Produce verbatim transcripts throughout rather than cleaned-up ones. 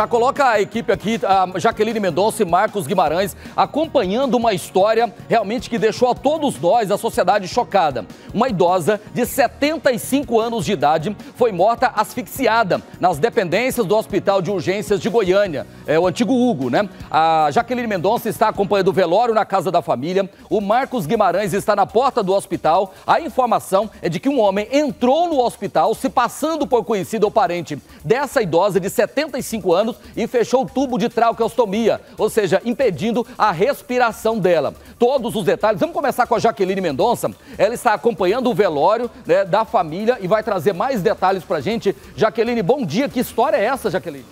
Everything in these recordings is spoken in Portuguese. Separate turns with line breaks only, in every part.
Já coloca a equipe aqui, a Jaqueline Mendonça e Marcos Guimarães, acompanhando uma história realmente que deixou a todos nós, a sociedade, chocada. Uma idosa de setenta e cinco anos de idade foi morta asfixiada nas dependências do Hospital de Urgências de Goiânia, é o antigo Hugo, né? A Jaqueline Mendonça está acompanhando o velório na casa da família, o Marcos Guimarães está na porta do hospital. A informação é de que um homem entrou no hospital se passando por conhecido ou parente dessa idosa de setenta e cinco anos e fechou o tubo de traqueostomia, ou seja, impedindo a respiração dela. Todos os detalhes, vamos começar com a Jaqueline Mendonça. Ela está acompanhando o velório, né, da família e vai trazer mais detalhes pra gente. Jaqueline, bom dia, que história é essa, Jaqueline?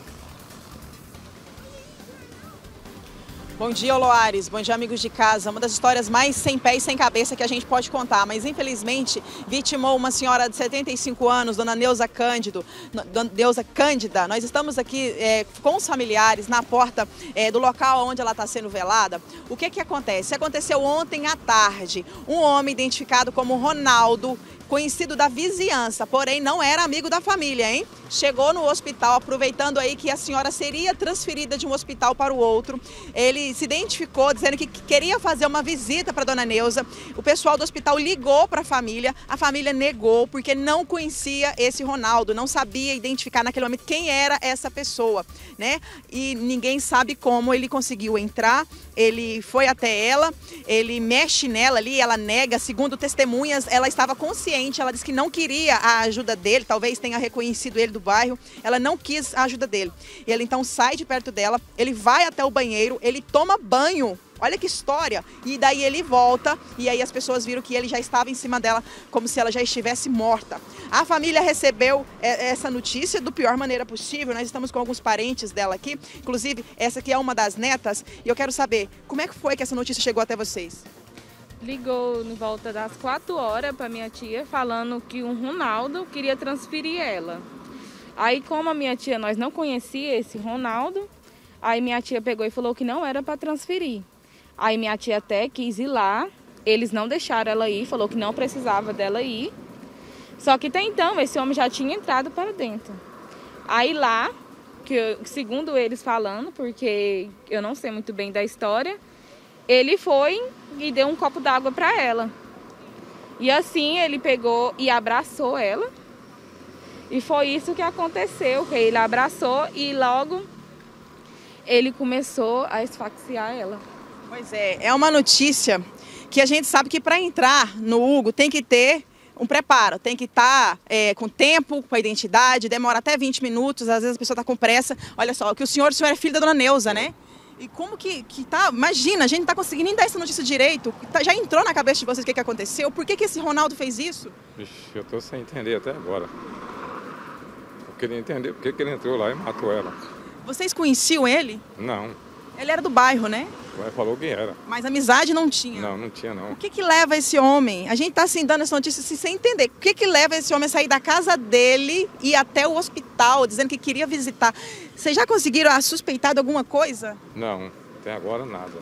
Bom dia, Loares. Bom dia, amigos de casa. Uma das histórias mais sem pé e sem cabeça que a gente pode contar, mas infelizmente vitimou uma senhora de setenta e cinco anos, dona Neuza Cândido, dona Neuza Cândida. Nós estamos aqui é, com os familiares na porta é, do local onde ela está sendo velada. O que que acontece? Aconteceu ontem à tarde. Um homem identificado como Ronaldo, conhecido da vizinhança, porém não era amigo da família, hein? Chegou no hospital, aproveitando aí que a senhora seria transferida de um hospital para o outro. Ele se identificou, dizendo que queria fazer uma visita para dona Neuza. O pessoal do hospital ligou para a família, a família negou, porque não conhecia esse Ronaldo, não sabia identificar naquele momento quem era essa pessoa, né? E ninguém sabe como ele conseguiu entrar. Ele foi até ela, ele mexe nela ali, ela nega, segundo testemunhas, ela estava consciente, ela disse que não queria a ajuda dele, talvez tenha reconhecido ele do bairro, ela não quis a ajuda dele. E ele então sai de perto dela, ele vai até o banheiro, ele toma banho, olha que história, e daí ele volta, e aí as pessoas viram que ele já estava em cima dela, como se ela já estivesse morta. A família recebeu essa notícia da pior maneira possível, nós estamos com alguns parentes dela aqui, inclusive essa aqui é uma das netas, e eu quero saber, como é que foi que essa notícia chegou até vocês?
Ligou em volta das quatro horas para minha tia, falando que um Ronaldo queria transferir ela. Aí, como a minha tia, nós não conhecia esse Ronaldo, aí minha tia pegou e falou que não era para transferir. Aí minha tia até quis ir lá, eles não deixaram ela ir, falou que não precisava dela ir. Só que até então, esse homem já tinha entrado para dentro. Aí lá, que eu, segundo eles falando, porque eu não sei muito bem da história, ele foi e deu um copo d'água para ela. E assim ele pegou e abraçou ela. E foi isso que aconteceu, que ele abraçou e logo ele começou a asfixiar ela.
Pois é, é uma notícia que a gente sabe que para entrar no Hugo tem que ter um preparo, tem que estar tá, é, com tempo, com a identidade, demora até vinte minutos, às vezes a pessoa está com pressa. Olha só, que o senhor, o senhor é filho da dona Neuza, né? E como que, que tá, imagina, a gente não está conseguindo nem dar essa notícia direito, tá, já entrou na cabeça de vocês o que, que aconteceu? Por que, que esse Ronaldo fez isso?
Vixe, eu estou sem entender até agora. Eu queria entender por que, que ele entrou lá e matou ela.
Vocês conheciam ele?
Não.
Ele era do bairro, né?
O pai falou que era.
Mas amizade não tinha?
Não, não tinha não.
O que que leva esse homem? A gente está assim, dando essa notícia assim, sem entender. O que que leva esse homem a sair da casa dele e ir até o hospital, dizendo que queria visitar? Vocês já conseguiram suspeitar de alguma coisa?
Não, até agora nada.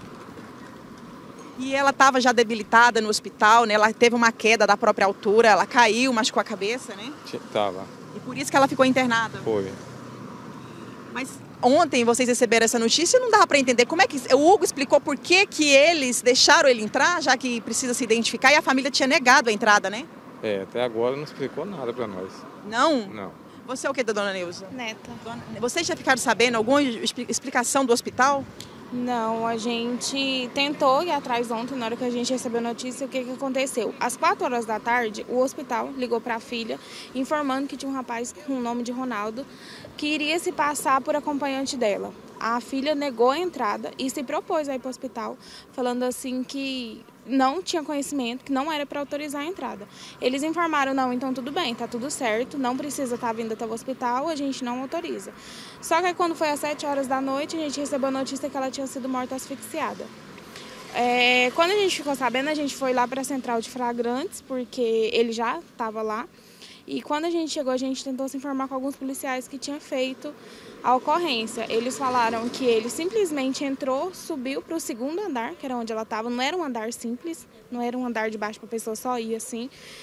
E ela estava já debilitada no hospital, né? Ela teve uma queda da própria altura, ela caiu, machucou a cabeça, né?
Tava.
E por isso que ela ficou internada?
Foi.
Mas ontem vocês receberam essa notícia e não dava para entender como é que... O Hugo explicou por que que eles deixaram ele entrar, já que precisa se identificar, e a família tinha negado a entrada, né?
É, até agora não explicou nada para nós.
Não?
Não.
Você é o que da dona Neuza?
Neta.
Dona... Vocês já ficaram sabendo alguma explicação do hospital?
Não, a gente tentou ir atrás ontem, na hora que a gente recebeu a notícia, o que, que aconteceu? Às quatro horas da tarde, o hospital ligou para a filha, informando que tinha um rapaz com o nome de Ronaldo, que iria se passar por acompanhante dela. A filha negou a entrada e se propôs a ir para o hospital, falando assim que não tinha conhecimento, que não era para autorizar a entrada. Eles informaram, não, então tudo bem, tá tudo certo, não precisa estar vindo até o hospital, a gente não autoriza. Só que aí, quando foi às sete horas da noite, a gente recebeu a notícia que ela tinha sido morta asfixiada. É, quando a gente ficou sabendo, a gente foi lá para a central de flagrantes, porque ele já estava lá. E quando a gente chegou, a gente tentou se informar com alguns policiais que tinham feito a ocorrência. Eles falaram que ele simplesmente entrou, subiu para o segundo andar, que era onde ela estava. Não era um andar simples, não era um andar de baixo para a pessoa só ir assim.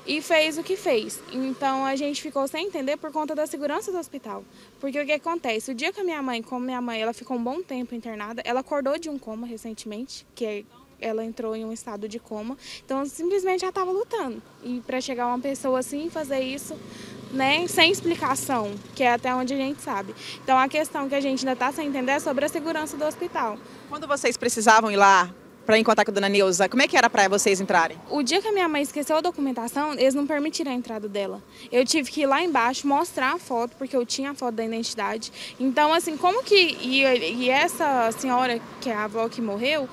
e fez o que fez. Então a gente ficou sem entender por conta da segurança do hospital. Porque o que acontece? O dia que a minha mãe, como minha mãe, ela ficou um bom tempo internada, ela acordou de um coma recentemente, que é, ela entrou em um estado de coma, então simplesmente já estava lutando. E para chegar uma pessoa assim e fazer isso, né, sem explicação, que é até onde a gente sabe. Então a questão que a gente ainda está sem entender é sobre a segurança do hospital.
Quando vocês precisavam ir lá para ir em contato com a dona Neuza, como é que era para vocês entrarem?
O dia que a minha mãe esqueceu a documentação, eles não permitiram a entrada dela. Eu tive que ir lá embaixo mostrar a foto, porque eu tinha a foto da identidade. Então, assim, como que... E, e essa senhora, que é a avó que morreu,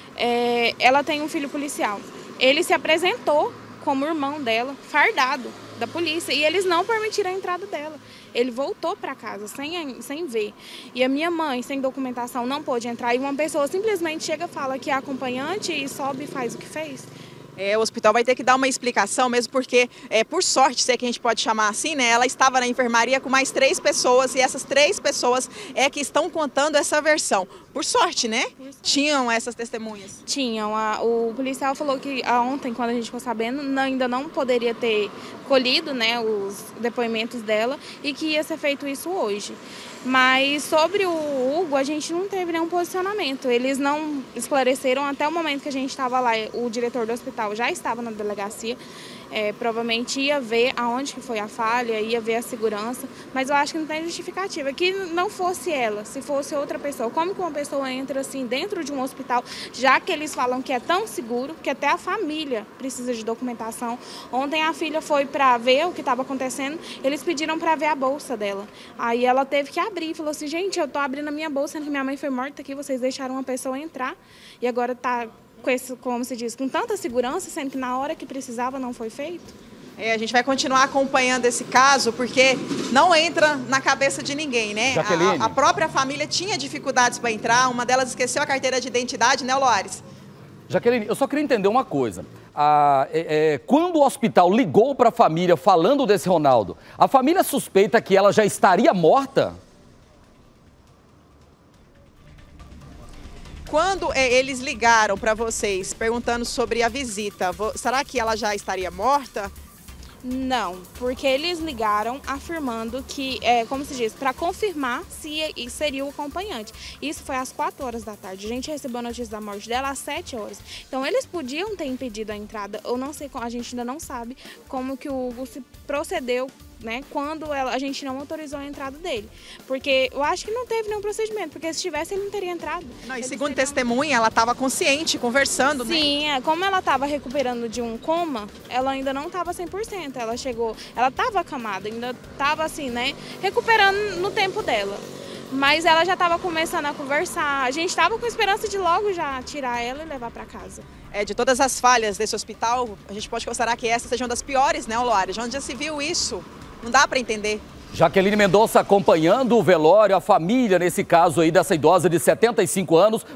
é, ela tem um filho policial. Ele se apresentou como irmão dela, fardado da polícia, e eles não permitiram a entrada dela. Ele voltou para casa sem, sem ver. E a minha mãe, sem documentação, não pôde entrar. E uma pessoa simplesmente chega, fala que é acompanhante e sobe e faz o que fez.
É, o hospital vai ter que dar uma explicação, mesmo porque, é, por sorte, se é que a gente pode chamar assim, né? Ela estava na enfermaria com mais três pessoas e essas três pessoas é que estão contando essa versão. Por sorte, né? Por sorte. Tinham essas testemunhas?
Tinham. A, o policial falou que a, ontem, quando a gente ficou sabendo, não, ainda não poderia ter colhido, né, os depoimentos dela e que ia ser feito isso hoje. Mas sobre o Hugo, a gente não teve nenhum posicionamento. Eles não esclareceram até o momento que a gente estava lá. O diretor do hospital já estava na delegacia. É, provavelmente ia ver aonde que foi a falha, ia ver a segurança, mas eu acho que não tem justificativa. Que não fosse ela, se fosse outra pessoa. Como que uma pessoa entra assim dentro de um hospital, já que eles falam que é tão seguro, que até a família precisa de documentação. Ontem a filha foi para ver o que estava acontecendo, eles pediram para ver a bolsa dela. Aí ela teve que abrir, falou assim, gente, eu tô abrindo a minha bolsa, sendo que minha mãe foi morta aqui, vocês deixaram uma pessoa entrar e agora tá... Com esse, como se diz, com tanta segurança, sendo que na hora que precisava não foi feito?
É, a gente vai continuar acompanhando esse caso, porque não entra na cabeça de ninguém, né?
Jaqueline.
A, a própria família tinha dificuldades para entrar, uma delas esqueceu a carteira de identidade, né, Loares?
Jaqueline, eu só queria entender uma coisa. Ah, é, é, quando o hospital ligou para a família falando desse Ronaldo, a família suspeita que ela já estaria morta?
Quando é, eles ligaram para vocês perguntando sobre a visita, será que ela já estaria morta?
Não, porque eles ligaram afirmando que, é, como se diz, para confirmar se seria o acompanhante. Isso foi às quatro horas da tarde. A gente recebeu a notícia da morte dela às sete horas. Então eles podiam ter impedido a entrada. Eu não sei, a gente ainda não sabe como que o Hugo se procedeu, né, quando ela, a gente não autorizou a entrada dele. Porque eu acho que não teve nenhum procedimento, porque se tivesse ele não teria entrado.
Não, e segundo testemunha, ela estava consciente, conversando, né?
Sim, é, como ela estava recuperando de um coma, ela ainda não estava cem por cento. Ela chegou, ela estava acamada, ainda estava assim, né, recuperando no tempo dela. Mas ela já estava começando a conversar. A gente estava com esperança de logo já tirar ela e levar para casa.
É, de todas as falhas desse hospital, a gente pode considerar que essa seja uma das piores, né, Loares? Onde já se viu isso? Não dá para entender.
Jaqueline Mendonça acompanhando o velório, a família, nesse caso aí, dessa idosa de setenta e cinco anos.